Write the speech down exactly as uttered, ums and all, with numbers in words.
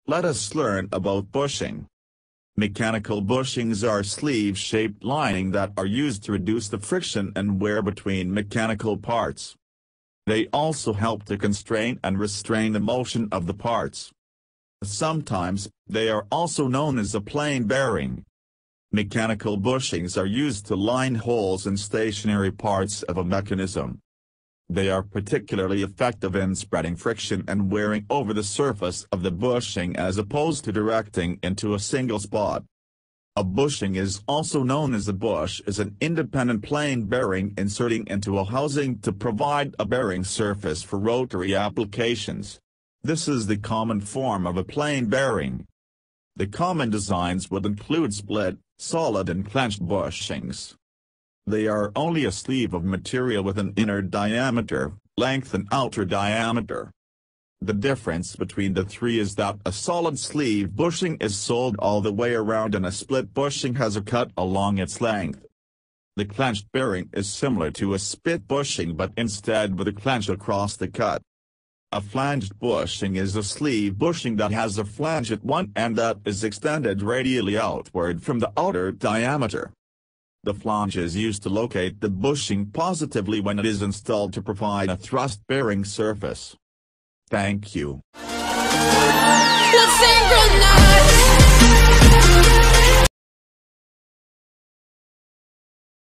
Let us learn about bushing. Mechanical bushings are sleeve-shaped lining that are used to reduce the friction and wear between mechanical parts. They also help to constrain and restrain the motion of the parts. Sometimes, they are also known as a plain bearing. Mechanical bushings are used to line holes in stationary parts of a mechanism. They are particularly effective in spreading friction and wearing over the surface of the bushing as opposed to directing into a single spot. A bushing is also known as a bush is an independent plain bearing inserting into a housing to provide a bearing surface for rotary applications. This is the common form of a plain bearing. The common designs would include split, solid and clenched bushings. They are only a sleeve of material with an inner diameter, length and outer diameter. The difference between the three is that a solid sleeve bushing is sold all the way around and a split bushing has a cut along its length. The clenched bearing is similar to a split bushing but instead with a clench across the cut. A flanged bushing is a sleeve bushing that has a flange at one end that is extended radially outward from the outer diameter. The flange is used to locate the bushing positively when it is installed to provide a thrust-bearing surface. Thank you. Let's sing good night.